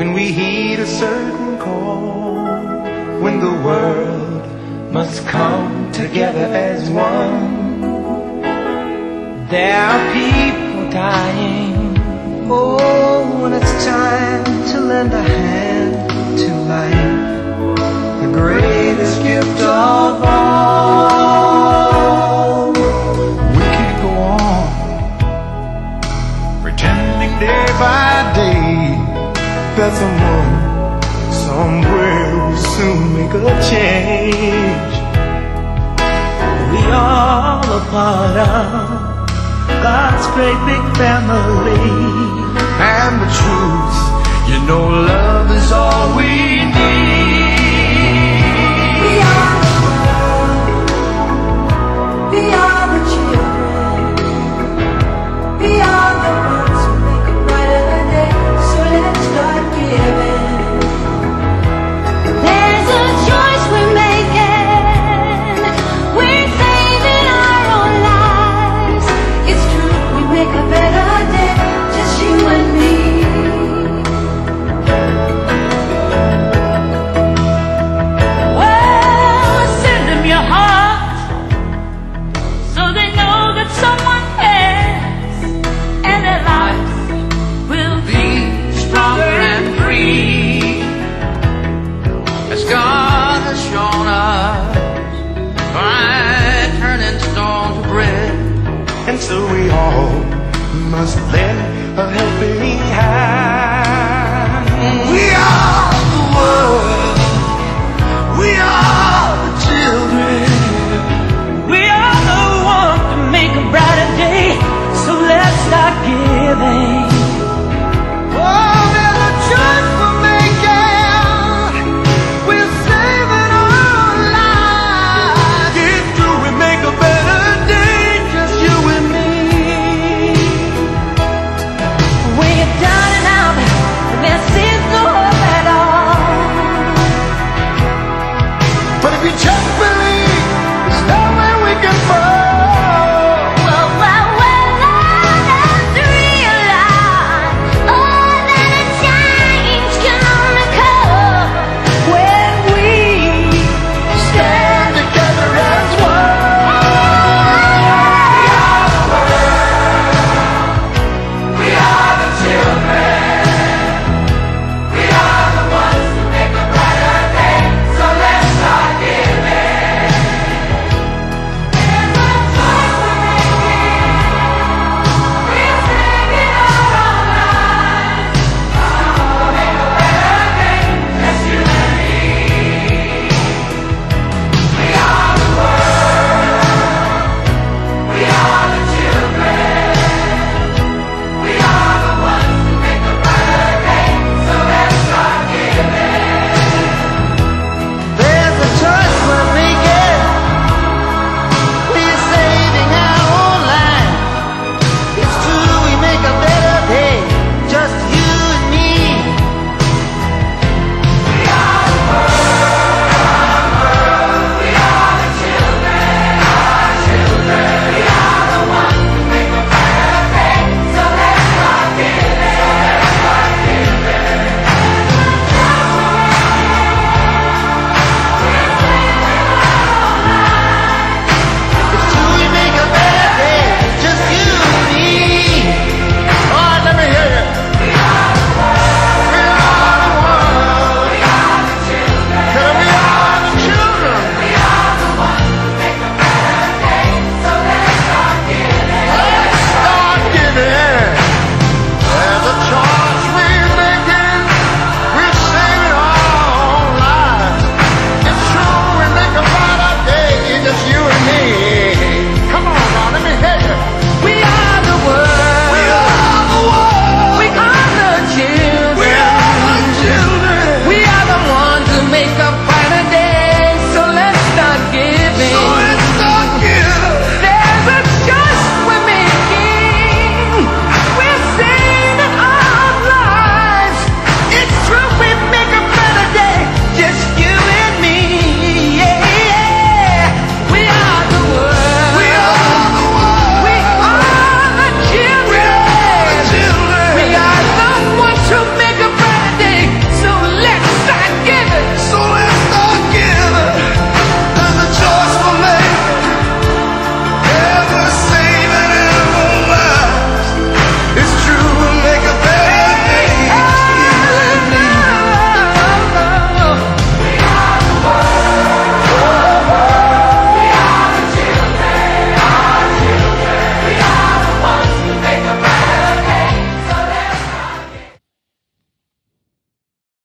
when we heed a certain call, when the world must come together as one. There are people dying, oh, when it's time to lend a hand to life, the greatest gift of all. We could go on pretending day by day that someone somewhere will soon make a change. We all a part of God's great big family, and the truth, you know, love is all we need. We are the world, we are the children, we are the ones who make a brighter day, so let's start giving. There's a choice we're making, we're saving our own lives. It's true, we make a better day, just you and me. Well, send them your heart, so they know that someone cares, and their lives will be Stronger and free, as God has shown us by turning stone to bread. And so we all must lend a helping hand. We are